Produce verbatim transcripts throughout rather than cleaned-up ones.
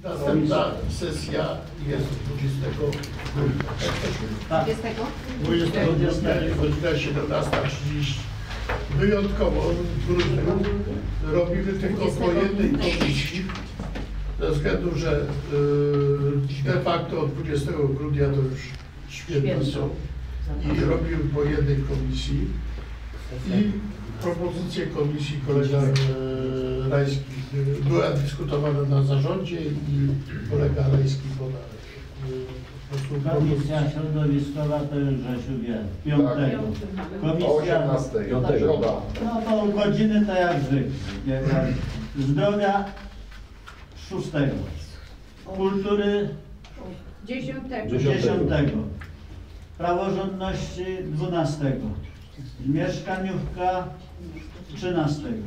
Następna sesja jest dwudziestego grudnia. dwudziestego? dwudziestego grudnia, godzina siedemnasta trzydzieści. Wyjątkowo w grudniu robimy tylko po jednej komisji, ze względu, że de facto od dwudziestego grudnia to już święta są i robimy po jednej komisji. I propozycje komisji kolega Rajski była dyskutowana na zarządzie i kolega Rajski podał. Komisja środowiskowa to już Grzesiu wie, piątego. Komisja osiemnastego. No to godziny to jak zwykle. Zdrowia szóstego. Kultury Dziesiątego. dziesiątego. Praworządności dwunastego. Mieszkaniówka trzynastego.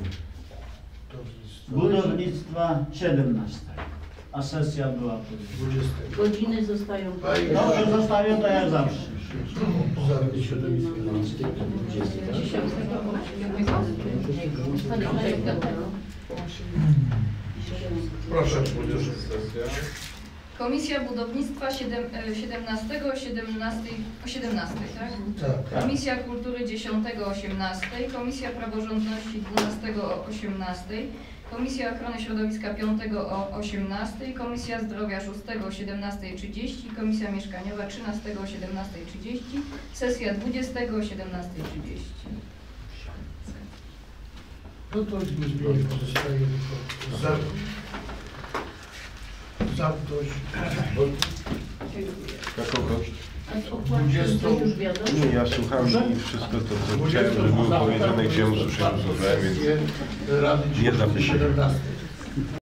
Budownictwa siedemnastego. A sesja była dwudziestego. Godziny zostają. Dobrze, zostawią to jak zawsze. Proszę. Komisja Budownictwa siedemnastego, siedemnastego, o siedemnastej, tak? Tak. Komisja Kultury dziesiątego o osiemnastej, Komisja Praworządności dwunastego o osiemnastej, Komisja Ochrony Środowiska piątego o osiemnastej, Komisja Zdrowia szóstego o siedemnastej trzydzieści, Komisja Mieszkaniowa trzynastego o siedemnastej trzydzieści, sesja dwudziestego o siedemnastej trzydzieści. No to nic nie pozostaje tylko za, zamknąć. Jaką gość? dwudziestą. Nie, ja słucham i wszystko to, co chciałem, żeby było powiedziane, gdzie usłyszałem, więc Rady nie dam się. siedemnastej.